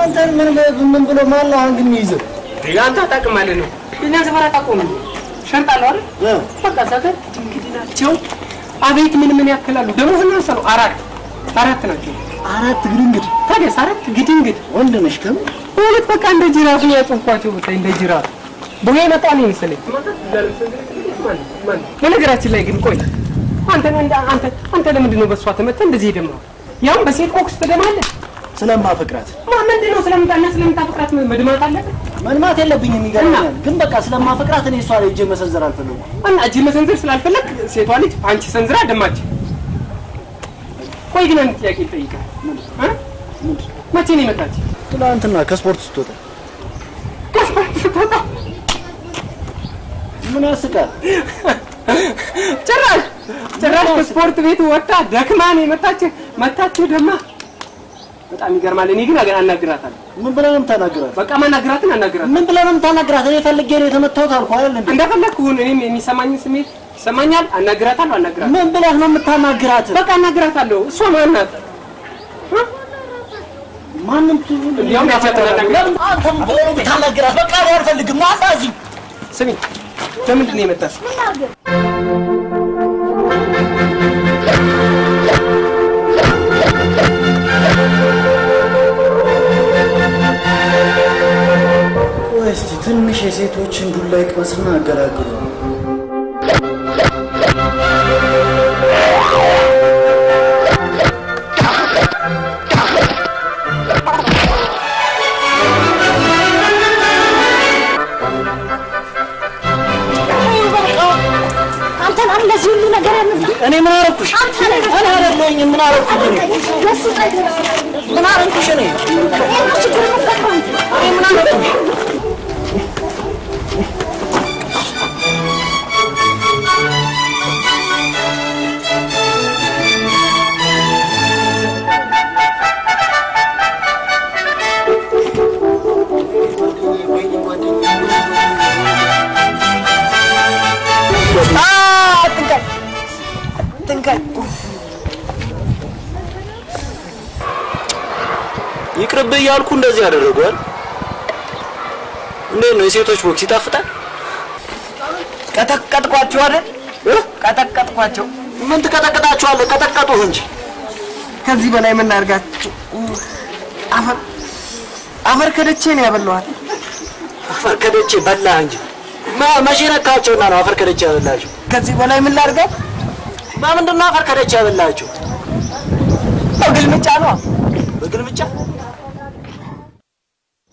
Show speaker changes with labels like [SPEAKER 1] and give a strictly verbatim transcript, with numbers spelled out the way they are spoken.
[SPEAKER 1] አንተ ምን ምን ብሎ ማን ነው አንግን ይይዘው
[SPEAKER 2] ያንተ ታቀማለህ ነው እኛ ዘፈራ ታቆም ሸንጣለው አይደል በቃ ሰከት እንግዲናቸው አቤት ምን ምን ያከላሉ ደሞ ህናሰሩ አራት አራት ናቸው አራት ግድንግድ ታዲያ አራት ግድንግድ ወንድ ነሽ ከም ሁለት በቃ እንደ ጅራፍ ያጥንኳቸው ብታይ እንደ ጅራፍ ቦዬ መጣኔ መሰለኝ በነገራችን ላይ ግን ቆይ አንተ አንተ አንተ ለምንድን ነው በሷ ተመተ እንደዚህ ደማው ያው በሴት ቦክስ ተደማለህ ስለማፈቅራት ማን ነው ስለምታና ስለምታፈቅራት መድማት አለበት መንማት የለብኝም ይገርማል ግን በቃ ስለማፈቅራት እኔ እሷ ላይ እጄ መሰንዘር አልፈልግም እና እጄ መሰንዘር ስላልፈለክ ሴቷ ልጅ አንቺ ሰንዝራ ደማች ቆይ ግን አንተ ጥያቄ ጠይቀህ እ መቼ ነው የመጣች ትናንትና ከስፖርት ስትወጣ ከስፖርት ስትወጣ ምን ያስቃል ጭራሽ ጭራሽ ከስፖርት ቤት ወጣ ደክማ ነው የመጣች መጣች ደማ በጣም ይገርማል እኔ ግን አናግራታለሁ ምን ብለህ ነው የምታናግራት በቃ ማናግራትን አናግራት ምን ብለህ ነው የምታናግራት እኔ ፈልጌ ነው የተመታሁት አልኩ አይደል እንዴ እንደፈለኩ እኔም የሚሰማኝ ስሜት ይሰማኛል አናግራታለሁ አናግራት ምን ብለህ ነው የምታናግራት በቃ አናግራታለሁ እሷ ማን ናት ማንንም ትሉ ያው ያፈተናናግራት አንተም ብለህ ነው የምታናግራት በቃ አልፈልግም ማታ እዚህ ስሚ ለምንድን ነው የመጣሽ እስቲ ትንሽ የሴቶችን ዱላ ይቅመስና አገላግሉ አንተ ለዚህ ሁሉ ነገር እኔ ምን አረኩሽ እኔ አይደለኝ ምን አረኩሽ ምን አረኩሽ እኔ እኔ ምን አረኩሽ Ah, tinggal. Tinggal. ይቅርብ ያልኩ እንደዚህ ያደረገዋል እንዴ ነው የሴቶች ቦክስ ይጣፍጣል ቀጠቀጥኳቸው አይደል ቀጠቀጥኳቸው ምን ተቀጠቀጣቸዋለህ ቀጠቀጡህ እንጂ ከዚህ በላይ ምን አርጋችሁ አፈር አፈር ከደቼ ነው ያበላዋል አፈር ከደቼ በላህ እንጂ ማ ማሽነካቸውና ነው አፈር ከደቼ ያበላችሁ ከዚህ በላይ ምን ላርጋት ማምንድነው አፈር ከደቼ ያበላችሁ በግልምጫ ነው በግልምጫ